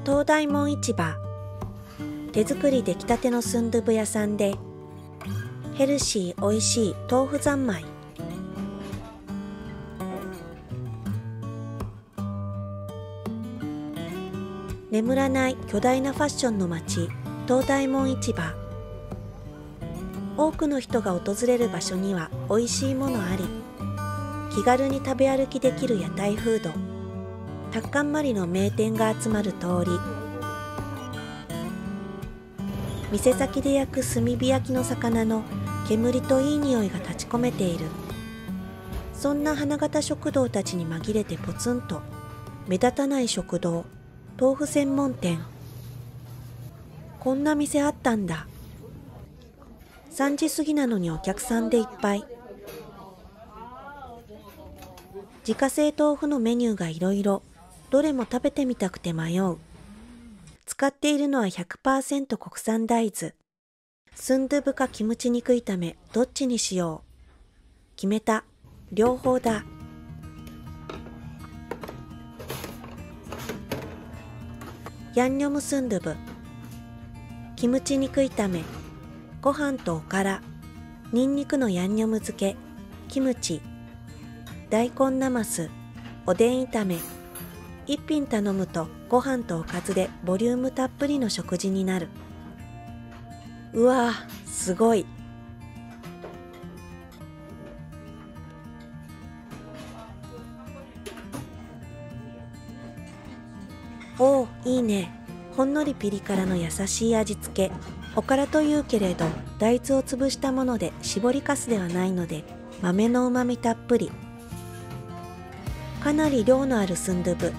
東大門市場。手作り出来たてのスンドゥブ屋さんでヘルシーおいしい豆腐三昧。眠らない巨大なファッションの街、東大門市場。多くの人が訪れる場所にはおいしいものあり、気軽に食べ歩きできる屋台フード、タッカンマリの名店が集まる通り。店先で焼く炭火焼きの魚の煙といい匂いが立ち込めている。そんな花形食堂たちに紛れてポツンと目立たない食堂、豆腐専門店。こんな店あったんだ。3時過ぎなのにお客さんでいっぱい。自家製豆腐のメニューがいろいろ、どれも食べてみたくて迷う。使っているのは 100% 国産大豆。スンドゥブかキムチ肉炒め、どっちにしよう。決めた。両方だ。ヤンニョムスンドゥブ、キムチ肉炒め、ご飯とおから、ニンニクのヤンニョム漬け、キムチ、大根なます、おでん炒め。一品頼むとご飯とおかずでボリュームたっぷりの食事になる。うわぁ、すごい。おお、いいね。ほんのりピリ辛の優しい味付け。おからというけれど大豆を潰したもので絞りかすではないので豆のうまみたっぷり。かなり量のあるスンドゥブ。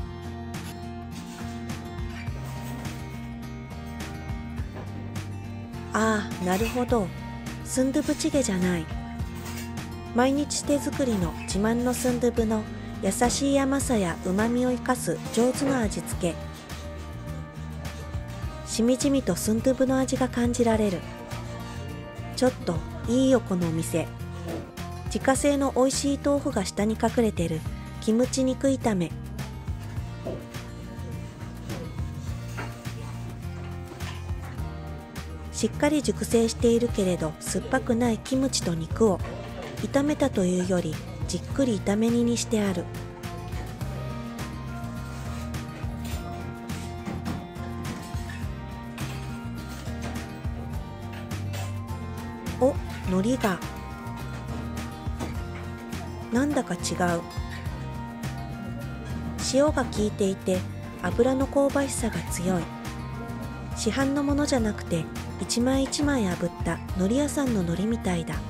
ああ、なるほど。スンドゥブチゲじゃない。毎日手作りの自慢のスンドゥブの優しい甘さやうまみを生かす上手な味付け。しみじみとスンドゥブの味が感じられる。ちょっといいよこのお店。自家製のおいしい豆腐が下に隠れてるキムチ肉炒め。しっかり熟成しているけれど酸っぱくないキムチと肉を炒めたというよりじっくり炒め煮にしてある。お、海苔がなんだか違う。塩が効いていて油の香ばしさが強い。市販のものじゃなくて一枚一枚炙った海苔屋さんの海苔みたいだ。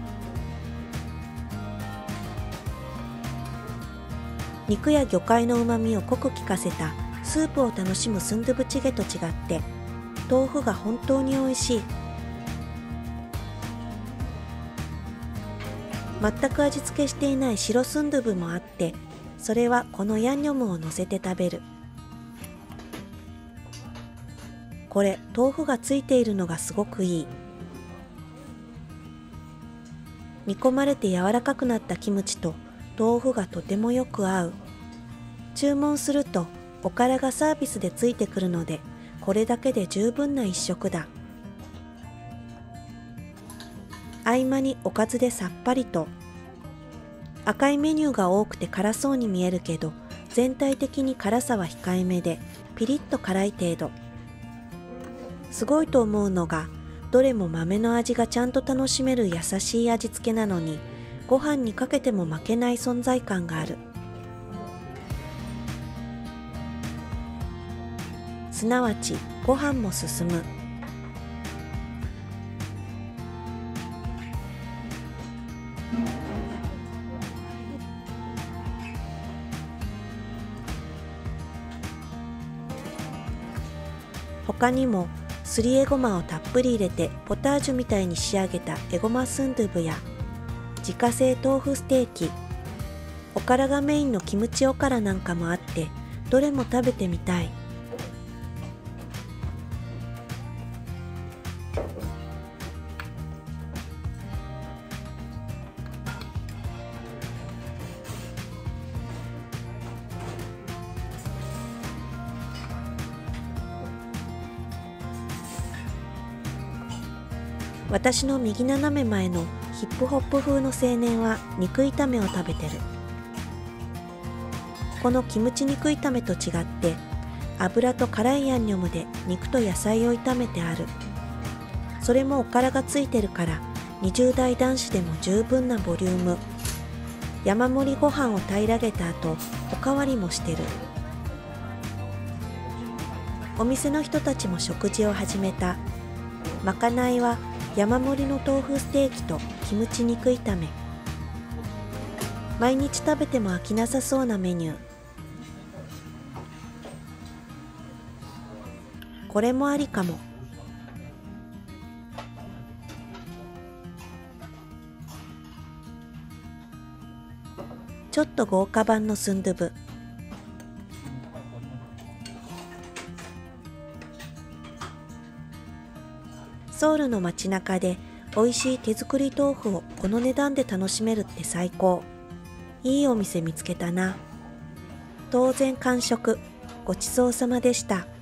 肉や魚介のうまみを濃く効かせたスープを楽しむスンドゥブチゲと違って豆腐が本当においしい。全く味付けしていない白スンドゥブもあって、それはこのヤンニョムを乗せて食べる。これ豆腐がついているのがすごくいい。煮込まれて柔らかくなったキムチと豆腐がとてもよく合う。注文するとおからがサービスでついてくるので、これだけで十分な一食だ。合間におかずでさっぱりと。赤いメニューが多くて辛そうに見えるけど、全体的に辛さは控えめでピリッと辛い程度。すごいと思うのが、どれも豆の味がちゃんと楽しめる優しい味付けなのに、ご飯にかけても負けない存在感がある。すなわちご飯も進む。他にもすりエゴマをたっぷり入れてポタージュみたいに仕上げたエゴマスンドゥブや自家製豆腐ステーキ、おからがメインのキムチおからなんかもあって、どれも食べてみたい。 私の右斜め前のヒップホップ風の青年は肉炒めを食べてる。このキムチ肉炒めと違って油と辛いヤンニョムで肉と野菜を炒めてある。それもおからがついてるから20代男子でも十分なボリューム。山盛りご飯を平らげた後おかわりもしてる。お店の人たちも食事を始めた。まかないは山盛りの豆腐ステーキとキムチ肉炒め。毎日食べても飽きなさそうなメニュー。これもありかも。ちょっと豪華版のスンドゥブ。ソウルの街中で美味しい手作り豆腐をこの値段で楽しめるって最高。いいお店見つけたな。当然完食。ごちそうさまでした。